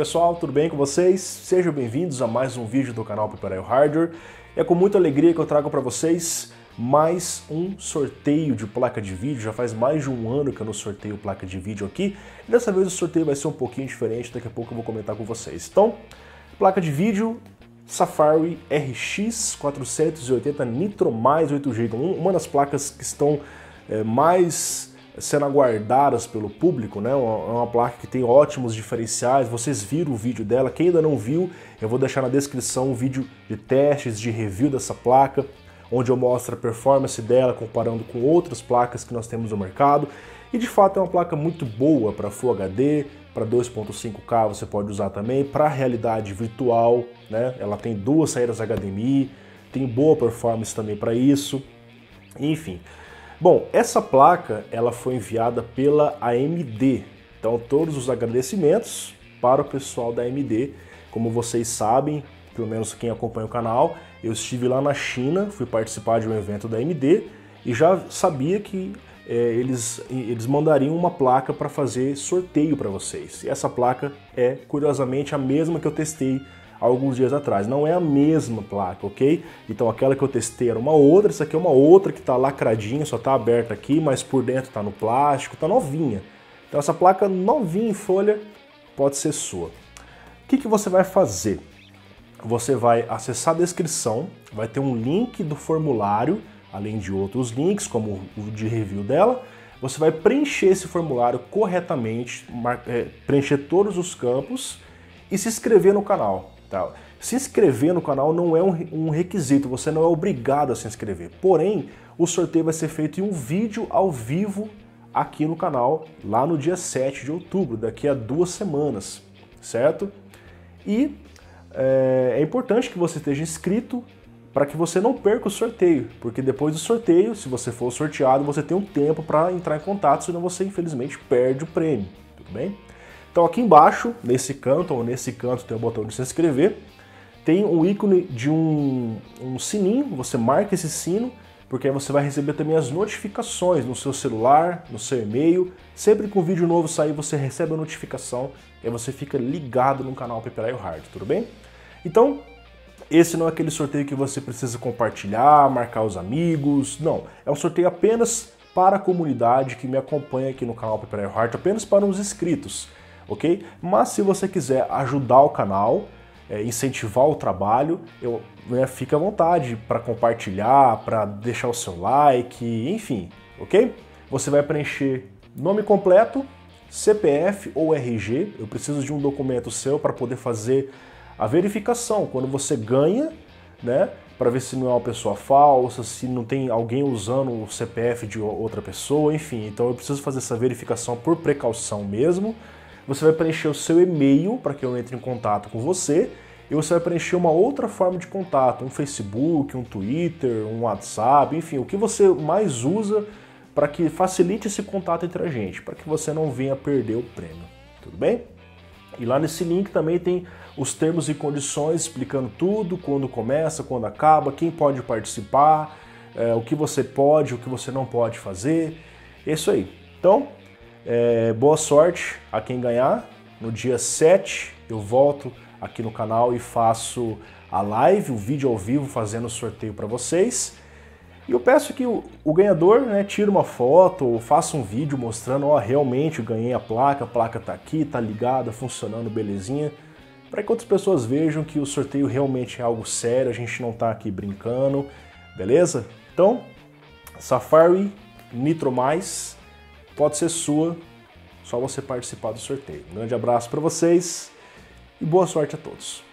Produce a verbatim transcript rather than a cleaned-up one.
pessoal, tudo bem com vocês? Sejam bem-vindos a mais um vídeo do canal Piperaio Hardware. É com muita alegria que eu trago para vocês mais um sorteio de placa de vídeo. Já faz mais de um ano que eu não sorteio placa de vídeo aqui. E dessa vez o sorteio vai ser um pouquinho diferente, daqui a pouco eu vou comentar com vocês. Então, placa de vídeo Safari R X quatrocentos e oitenta Nitro mais oito gigas, uma das placas que estão é, mais sendo aguardadas pelo público, né? Uma, uma placa que tem ótimos diferenciais. Vocês viram o vídeo dela, quem ainda não viu, eu vou deixar na descrição um vídeo de testes, de review dessa placa, onde eu mostro a performance dela comparando com outras placas que nós temos no mercado. E de fato é uma placa muito boa para Full H D, para dois ponto cinco K você pode usar também, para realidade virtual, né? Ela tem duas saídas H D M I, tem boa performance também para isso, enfim. Bom, essa placa ela foi enviada pela A M D, então todos os agradecimentos para o pessoal da A M D. Como vocês sabem, pelo menos quem acompanha o canal, eu estive lá na China, fui participar de um evento da A M D e já sabia que é, eles, eles mandariam uma placa para fazer sorteio para vocês. E essa placa é, curiosamente, a mesma que eu testei há alguns dias atrás. Não é a mesma placa, ok? Então aquela que eu testei era uma outra, essa aqui é uma outra que está lacradinha, só está aberta aqui, mas por dentro está no plástico, está novinha. Então essa placa novinha em folha pode ser sua. O que, que você vai fazer? Você vai acessar a descrição, vai ter um link do formulário, além de outros links, como o de review dela. Você vai preencher esse formulário corretamente, preencher todos os campos e se inscrever no canal. Tá? Se inscrever no canal não é um requisito, você não é obrigado a se inscrever. Porém, o sorteio vai ser feito em um vídeo ao vivo aqui no canal, lá no dia sete de outubro, daqui a duas semanas, certo? E é, é importante que você esteja inscrito para que você não perca o sorteio, porque depois do sorteio, se você for sorteado, você tem um tempo para entrar em contato, senão você infelizmente perde o prêmio, tudo bem? Então aqui embaixo, nesse canto ou nesse canto tem o botão de se inscrever, tem um ícone de um, um sininho, você marca esse sino, porque aí você vai receber também as notificações no seu celular, no seu e-mail. Sempre que um vídeo novo sair, você recebe a notificação e aí você fica ligado no canal Piperaio Hardware, tudo bem? Então, esse não é aquele sorteio que você precisa compartilhar, marcar os amigos, não. É um sorteio apenas para a comunidade que me acompanha aqui no canal Piperaio Hardware, apenas para os inscritos, ok? Mas se você quiser ajudar o canal, é, incentivar o trabalho, eu, né, fica à vontade para compartilhar, para deixar o seu like, enfim, ok? Você vai preencher nome completo, C P F ou R G, eu preciso de um documento seu para poder fazer a verificação, quando você ganha, né, para ver se não é uma pessoa falsa, se não tem alguém usando o C P F de outra pessoa, enfim. Então eu preciso fazer essa verificação por precaução mesmo. Você vai preencher o seu e-mail para que eu entre em contato com você e você vai preencher uma outra forma de contato, um Facebook, um Twitter, um WhatsApp, enfim, o que você mais usa para que facilite esse contato entre a gente, para que você não venha perder o prêmio, tudo bem? E lá nesse link também tem os termos e condições explicando tudo, quando começa, quando acaba, quem pode participar, é, o que você pode, o que você não pode fazer, é isso aí. Então, é, boa sorte a quem ganhar. No dia sete eu volto aqui no canal e faço a live, o vídeo ao vivo fazendo o sorteio para vocês. E eu peço que o, o ganhador, né, tire uma foto ou faça um vídeo mostrando, ó, realmente eu ganhei a placa, a placa tá aqui, tá ligada, funcionando, belezinha, para que outras pessoas vejam que o sorteio realmente é algo sério, a gente não tá aqui brincando, beleza? Então, Safari Nitro mais pode ser sua, só você participar do sorteio. Um grande abraço para vocês e boa sorte a todos.